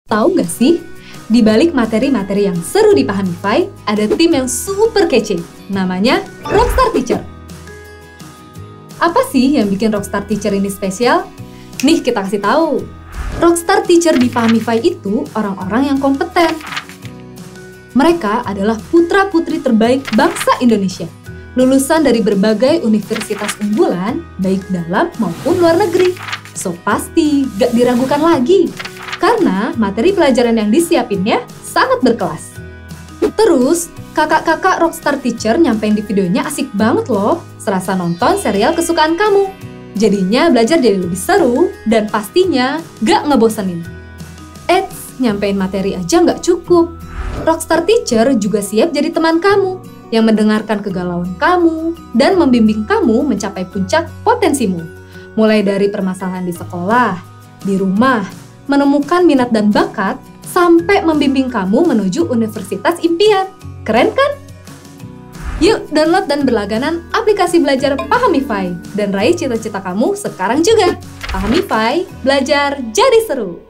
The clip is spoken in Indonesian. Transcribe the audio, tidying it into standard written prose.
Tahu nggak sih, di balik materi-materi yang seru di Pahamify, ada tim yang super kece, namanya Rockstar Teacher. Apa sih yang bikin Rockstar Teacher ini spesial? Nih kita kasih tahu. Rockstar Teacher di Pahamify itu orang-orang yang kompeten. Mereka adalah putra-putri terbaik bangsa Indonesia, lulusan dari berbagai universitas unggulan, baik dalam maupun luar negeri. So pasti gak diragukan lagi, karena materi pelajaran yang disiapinnya sangat berkelas. Terus, kakak-kakak Rockstar Teacher nyampein di videonya asik banget loh, serasa nonton serial kesukaan kamu. Jadinya belajar jadi lebih seru, dan pastinya gak ngebosenin. Eits, nyampein materi aja gak cukup. Rockstar Teacher juga siap jadi teman kamu, yang mendengarkan kegalauan kamu, dan membimbing kamu mencapai puncak potensimu. Mulai dari permasalahan di sekolah, di rumah, menemukan minat dan bakat, sampai membimbing kamu menuju universitas impian. Keren kan? Yuk download dan berlangganan aplikasi belajar Pahamify dan raih cita-cita kamu sekarang juga. Pahamify, belajar jadi seru.